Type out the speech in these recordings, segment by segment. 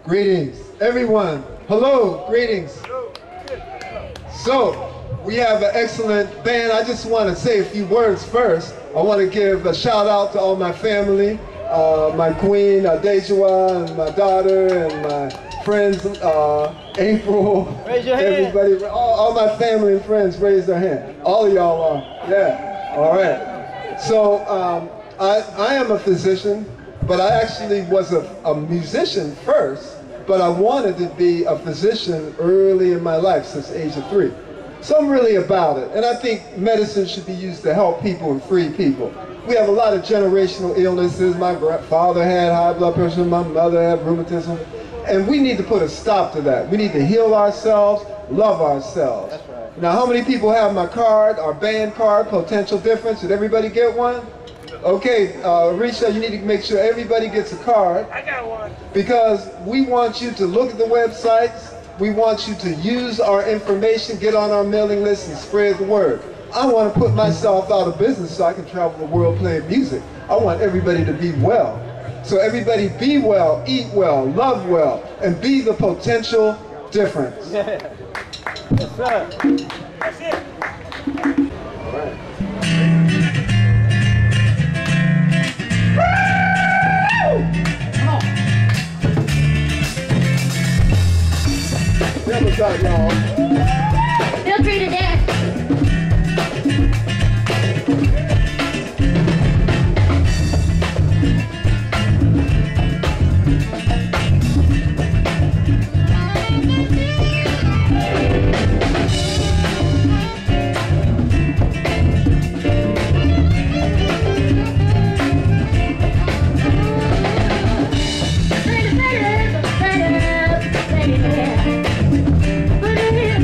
Greetings, everyone. Hello, greetings. So, we have an excellent band. I just want to say a few words first. I want to give a shout out to all my family, my queen, Dejua, and my daughter, and my friends, April. Raise your hand. Everybody, all my family and friends raise their hand. All of y'all are, yeah. All right. So, I am a physician, but I actually was a musician first, but I wanted to be a physician early in my life, since the age of 3. So I'm really about it. And I think medicine should be used to help people and free people. We have a lot of generational illnesses. My father had high blood pressure, my mother had rheumatism. And we need to put a stop to that. We need to heal ourselves, love ourselves. That's right. Now, how many people have my card, our band card, Potential Difference? Did everybody get one? Okay, Richardson, you need to make sure everybody gets a card. I got one. Because we want you to look at the websites. We want you to use our information, get on our mailing list, and spread the word. I want to put myself out of business so I can travel the world playing music. I want everybody to be well. So everybody be well, eat well, love well, and be the potential difference. Yeah. Yes, sir. That's it. All right. What's up, y'all? Feel free to dance. Put it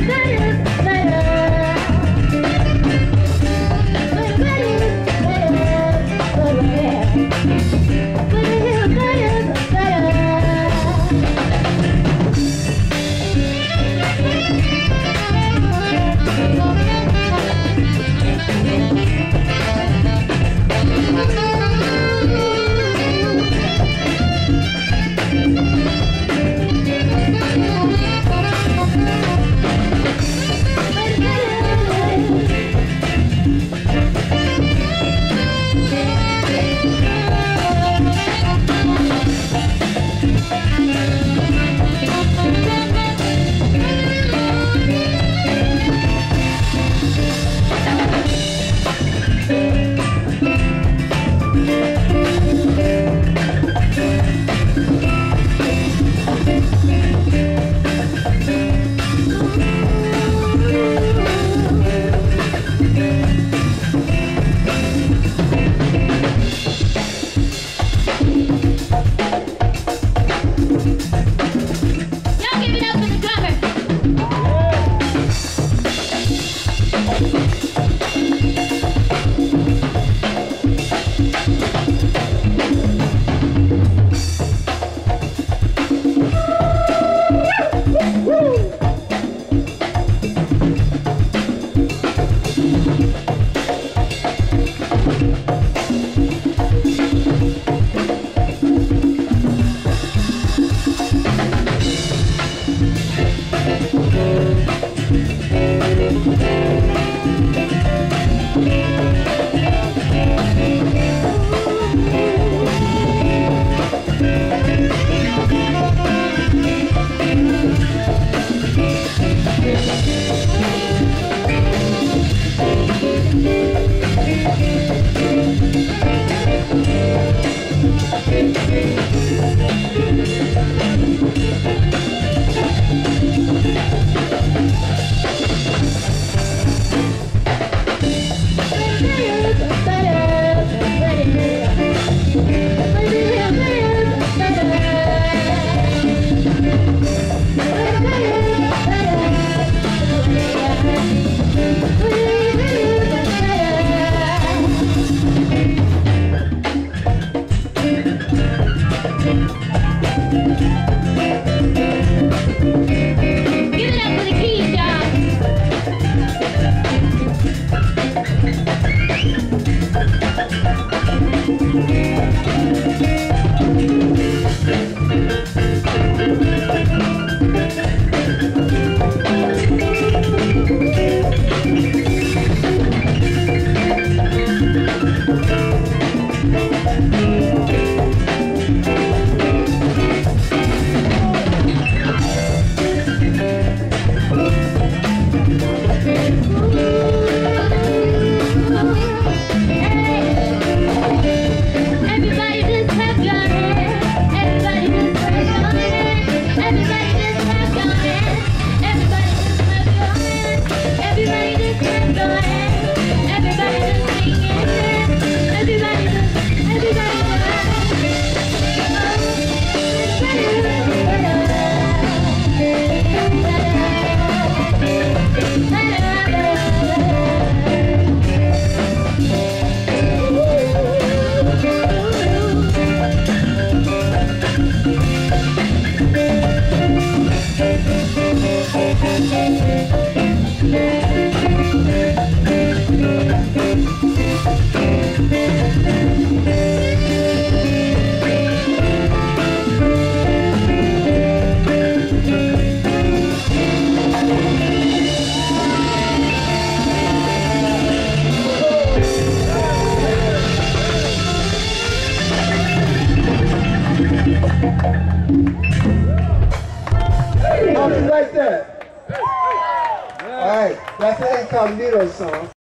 How do you like that? All right, that's an incognito song.